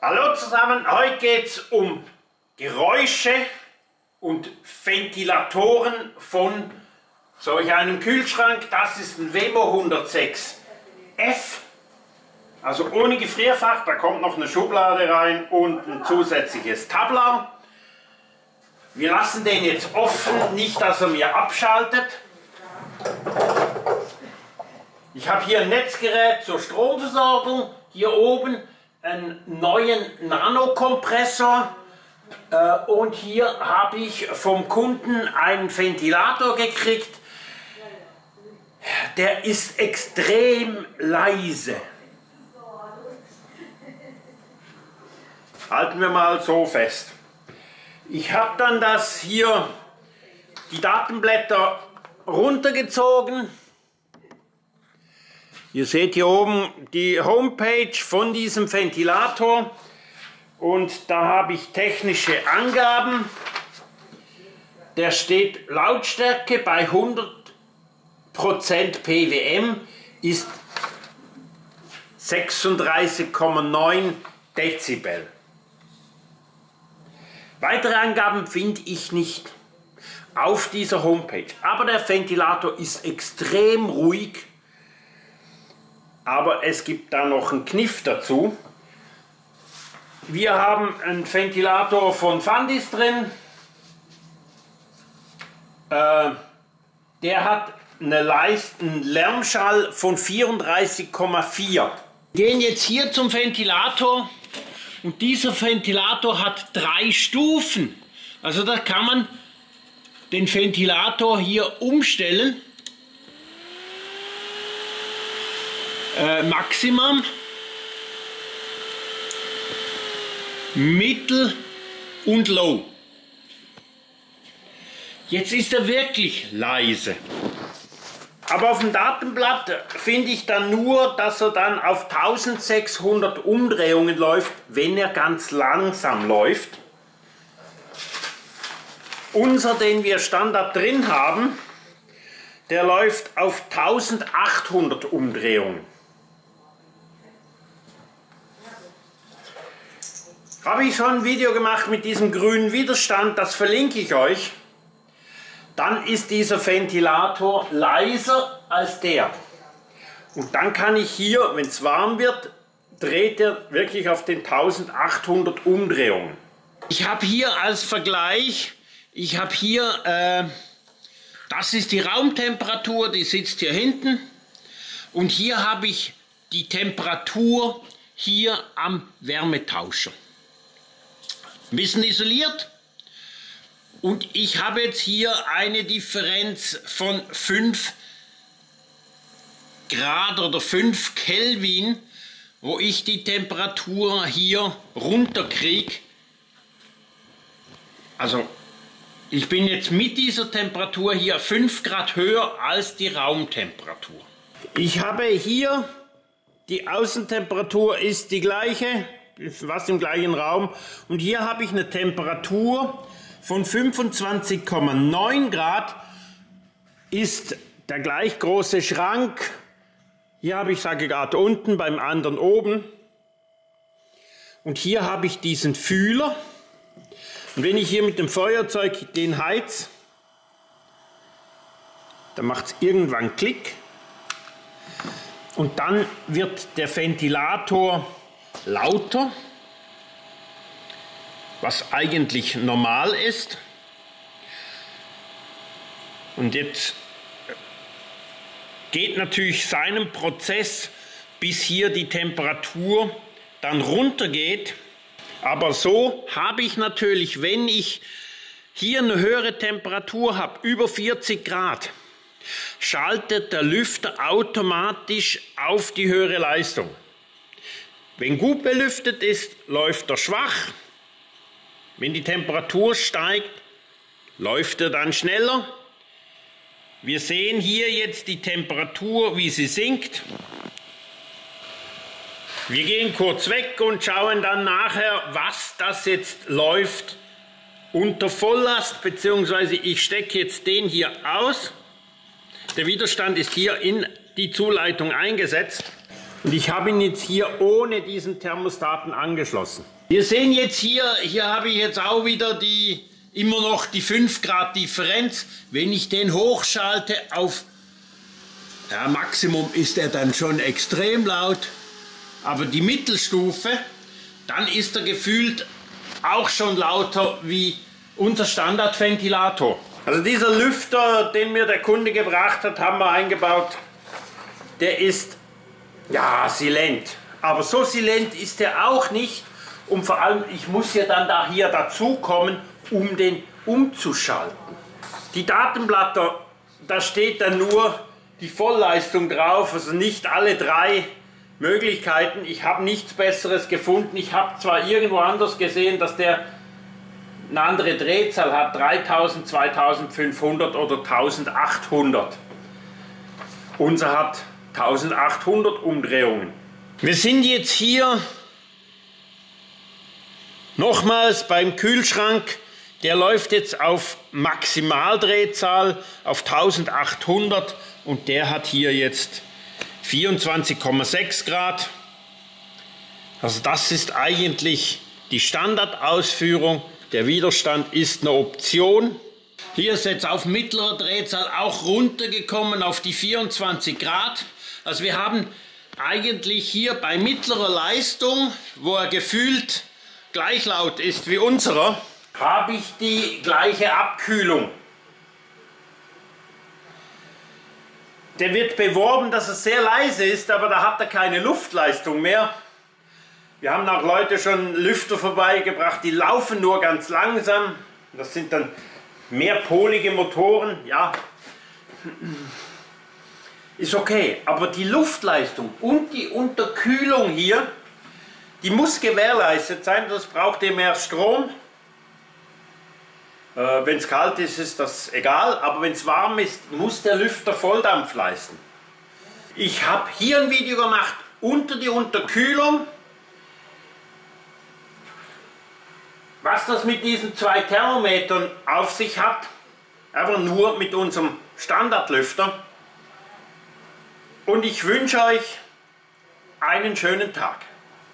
Hallo zusammen, heute geht es um Geräusche und Ventilatoren von solch einem Kühlschrank. Das ist ein Wemo 106F, also ohne Gefrierfach, da kommt noch eine Schublade rein und ein zusätzliches Tablar. Wir lassen den jetzt offen, nicht dass er mir abschaltet. Ich habe hier ein Netzgerät zur Stromversorgung, hier oben einen neuen Nanokompressor und hier habe ich vom Kunden einen Ventilator gekriegt, der ist extrem leise. Halten wir mal so fest. Ich habe dann die Datenblätter runtergezogen. Ihr seht hier oben die Homepage von diesem Ventilator und da habe ich technische Angaben. Der steht Lautstärke bei 100% PWM ist 36,9 Dezibel. Weitere Angaben finde ich nicht auf dieser Homepage, aber der Ventilator ist extrem ruhig. Aber es gibt da noch einen Kniff dazu. Wir haben einen Ventilator von Fandis drin. Der hat einen Lärmschall von 34,4. Wir gehen jetzt hier zum Ventilator und dieser Ventilator hat 3 Stufen. Also da kann man den Ventilator hier umstellen. Maximum, Mittel und Low. Jetzt ist er wirklich leise. Aber auf dem Datenblatt finde ich dann nur, dass er dann auf 1600 Umdrehungen läuft, wenn er ganz langsam läuft. Unser, den wir Standard drin haben, der läuft auf 1800 Umdrehungen. Habe ich schon ein Video gemacht mit diesem grünen Widerstand, das verlinke ich euch. Dann ist dieser Ventilator leiser als der. Und dann kann ich hier, wenn es warm wird, dreht er wirklich auf den 1800 Umdrehungen. Ich habe hier als Vergleich, das ist die Raumtemperatur, die sitzt hier hinten. Und hier habe ich die Temperatur hier am Wärmetauscher. Ein bisschen isoliert und ich habe jetzt hier eine Differenz von 5 Grad oder 5 Kelvin, wo ich die Temperatur hier runterkriege. Also ich bin jetzt mit dieser Temperatur hier 5 Grad höher als die Raumtemperatur. Ich habe hier, die Außentemperatur ist die gleiche, was im gleichen Raum. Und hier habe ich eine Temperatur von 25,9 Grad, ist der gleich große Schrank. Hier habe ich das Aggregat unten, beim anderen oben. Und hier habe ich diesen Fühler. Und wenn ich hier mit dem Feuerzeug den heiz, dann macht es irgendwann Klick. Und dann wird der Ventilator lauter, was eigentlich normal ist. Und jetzt geht natürlich seinem Prozess, bis hier die Temperatur dann runtergeht. Aber so habe ich natürlich, wenn ich hier eine höhere Temperatur habe, über 40 Grad, schaltet der Lüfter automatisch auf die höhere Leistung. Wenn gut belüftet ist, läuft er schwach. Wenn die Temperatur steigt, läuft er dann schneller. Wir sehen hier jetzt die Temperatur, wie sie sinkt. Wir gehen kurz weg und schauen dann nachher, was das jetzt läuft unter Volllast, beziehungsweise ich stecke jetzt den hier aus. Der Widerstand ist hier in die Zuleitung eingesetzt. Und ich habe ihn jetzt hier ohne diesen Thermostaten angeschlossen. Wir sehen jetzt hier habe ich jetzt auch wieder immer noch die 5 Grad Differenz. Wenn ich den hochschalte auf Maximum, ist er dann schon extrem laut. Aber die Mittelstufe, dann ist er gefühlt auch schon lauter wie unser Standardventilator. Also dieser Lüfter, den mir der Kunde gebracht hat, haben wir eingebaut. Der ist ja silent. Aber so silent ist er auch nicht. Und vor allem, ich muss ja dann hier dazu kommen, um den umzuschalten. Die Datenblätter, da steht dann nur die Vollleistung drauf, also nicht alle 3 Möglichkeiten. Ich habe nichts Besseres gefunden. Ich habe zwar irgendwo anders gesehen, dass der eine andere Drehzahl hat, 3000, 2500 oder 1800. Unser hat 1800 Umdrehungen. Wir sind jetzt hier nochmals beim Kühlschrank. Der läuft jetzt auf Maximaldrehzahl auf 1800 und der hat hier jetzt 24,6 Grad. Also das ist eigentlich die Standardausführung. Der Widerstand ist eine Option. Hier ist jetzt auf mittlerer Drehzahl auch runtergekommen auf die 24 Grad. Also wir haben eigentlich hier bei mittlerer Leistung, wo er gefühlt gleich laut ist wie unserer, habe ich die gleiche Abkühlung. Der wird beworben, dass er sehr leise ist, aber da hat er keine Luftleistung mehr. Wir haben auch Leute schon Lüfter vorbeigebracht, die laufen nur ganz langsam. Das sind dann mehrpolige Motoren, ja. Ist okay, aber die Luftleistung und die Unterkühlung hier, die muss gewährleistet sein, das braucht ihr mehr Strom. Wenn es kalt ist, ist das egal, aber wenn es warm ist, muss der Lüfter Volldampf leisten. Ich habe hier ein Video gemacht unter die Unterkühlung. Was das mit diesen 2 Thermometern auf sich hat, aber nur mit unserem Standardlüfter. Und ich wünsche euch einen schönen Tag.